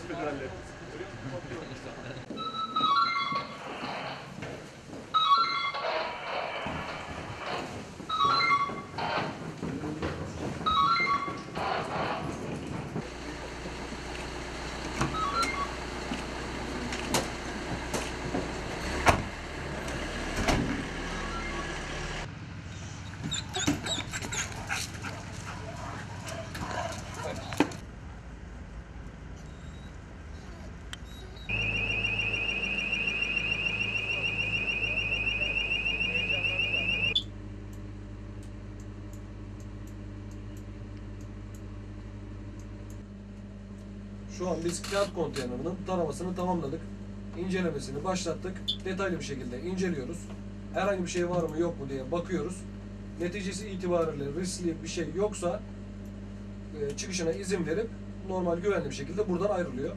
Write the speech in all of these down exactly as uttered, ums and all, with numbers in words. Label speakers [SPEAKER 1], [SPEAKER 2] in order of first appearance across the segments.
[SPEAKER 1] Şu an biz kağıt konteynerinin taramasını tamamladık. İncelemesini başlattık. Detaylı bir şekilde inceliyoruz. Herhangi bir şey var mı yok mu diye bakıyoruz. Neticesi itibariyle riskli bir şey yoksa e, çıkışına izin verip normal güvenli bir şekilde buradan ayrılıyor.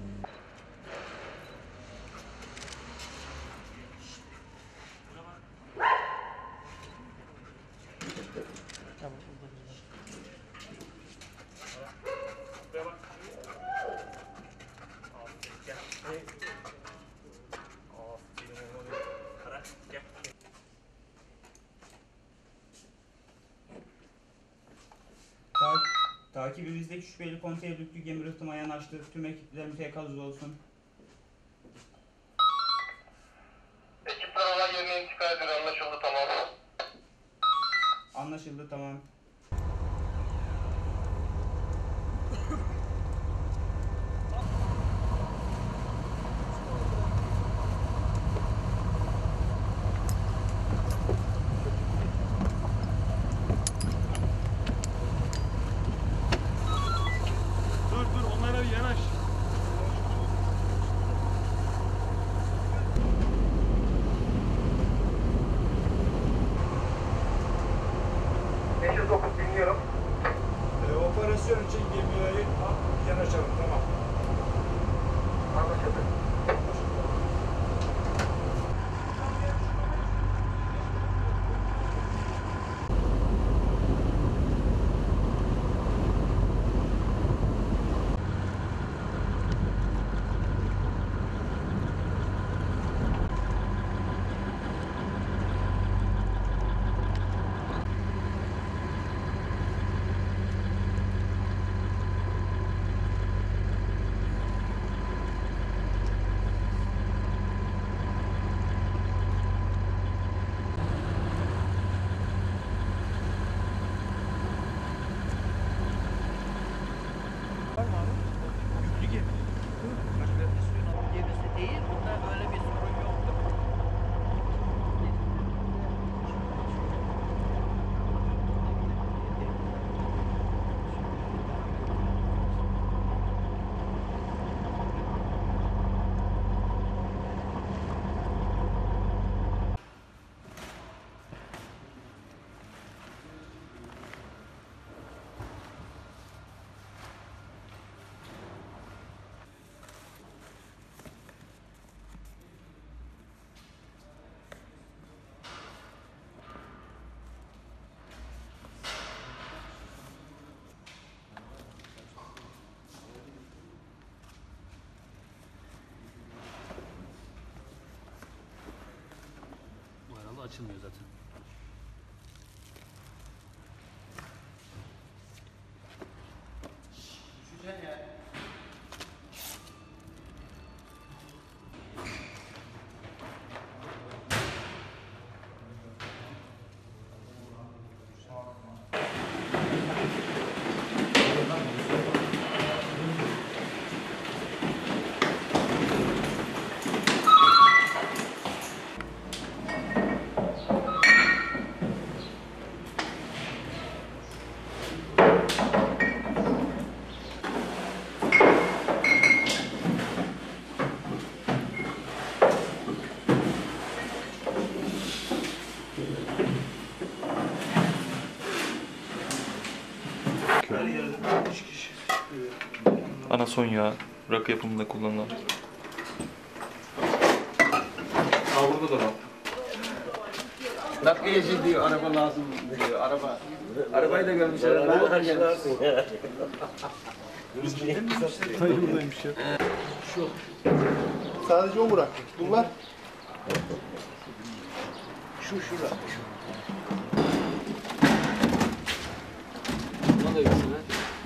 [SPEAKER 2] Takibimizdeki şüpheli konteyner yüklü gemi rıhtıma yanaştı. Tüm ekiplerin teyakkuz olsun.
[SPEAKER 3] Ekipler olay yerine intikal ediyor. Anlaşıldı, tamam.
[SPEAKER 2] Anlaşıldı, tamam.
[SPEAKER 3] beş yüz dokuz dinliyorum.
[SPEAKER 4] E, operasyon için gemiye yanaşalım, tamam.
[SPEAKER 3] Anlaşıldı.
[SPEAKER 5] Gemisi değil, bunda böyle bir sorun yoktur.
[SPEAKER 6] Açılmıyor zaten.
[SPEAKER 5] Düşeceksin ya.
[SPEAKER 7] Anason yağı, rakı yapımında kullanılan.
[SPEAKER 1] Aa, burada da var.
[SPEAKER 5] Nakliyeci diyor, araba lazım diyor, araba. Arabayı da görmüşler.
[SPEAKER 8] Sadece o bıraktı. Bunlar şu şurada.
[SPEAKER 6] Buna da yüksene.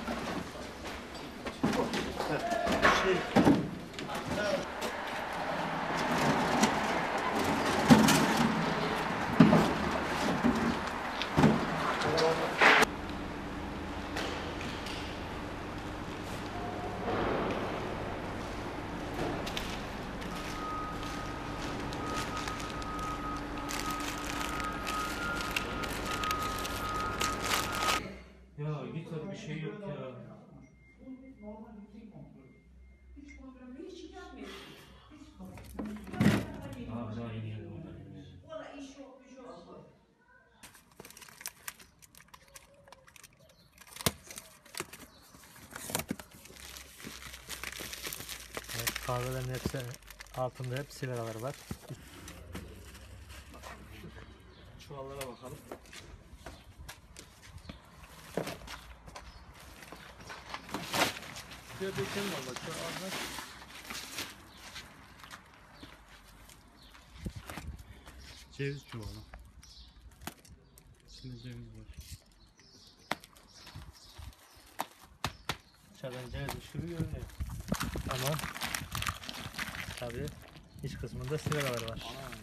[SPEAKER 6] Ya git abi bir şey yok ya. Abi daha yeni geldim oradan.
[SPEAKER 9] Evet, kahvelerin hepsi altında hep sigaralar var.
[SPEAKER 1] Çuvallara bakalım. Şuraya dökelim valla. Şu ağzına.
[SPEAKER 6] Ceviz çuvalı. İçinde ceviz var.
[SPEAKER 9] Dışarıdan ceviz gibi görünüyor. Ama tabii iç kısmında sigaralar var.